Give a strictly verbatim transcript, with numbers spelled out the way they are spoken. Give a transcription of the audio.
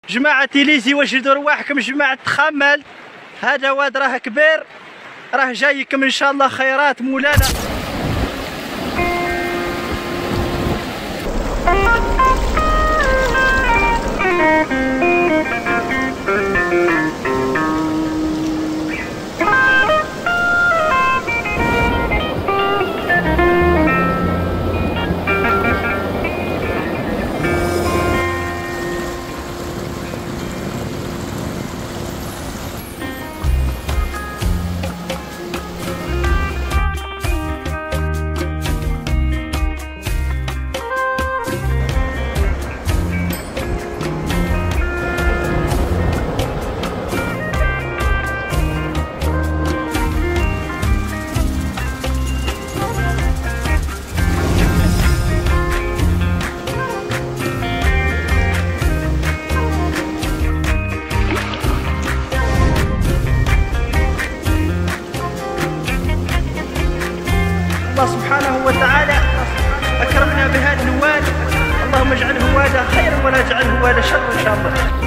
جماعة تيليزي وجدوا رواحكم. جماعة تخمل، هذا واد راه كبير، راه جايكم ان شاء الله خيرات مولانا. الله سبحانه وتعالى أكرمنا بهذا الواد، اللهم اجعله وادا خيرا ولا تجعله وادا شر إن شاء الله.